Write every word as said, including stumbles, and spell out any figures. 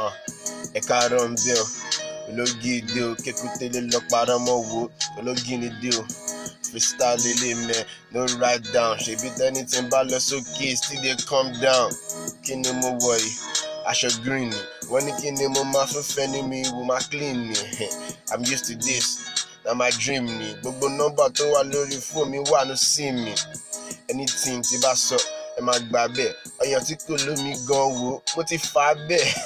Uh, Eka Rombeo, Ologi Deo, Kekutele Lokparamo Wo, Ologini Deo. Freestyle lele man, no write down. She beat anything balance okay, still they come down. Kini mo worry, Asha green. When it kini mo ma fefeni me, wo ma clean me. I'm used to this, now my dream ni. Gbogbo number to wa lórí phone mi wà no see me. Anything tí bá sọ, ẹ má gbà bẹ́ẹ̀. Ọyàn tí kò lómi gan wo, mo ti fà bẹ́ẹ̀.